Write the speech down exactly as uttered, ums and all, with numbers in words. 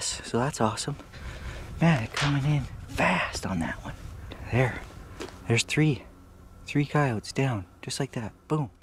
less, so that's awesome. Man, they're coming in fast on that one. There, there's three, three coyotes down, just like that, boom.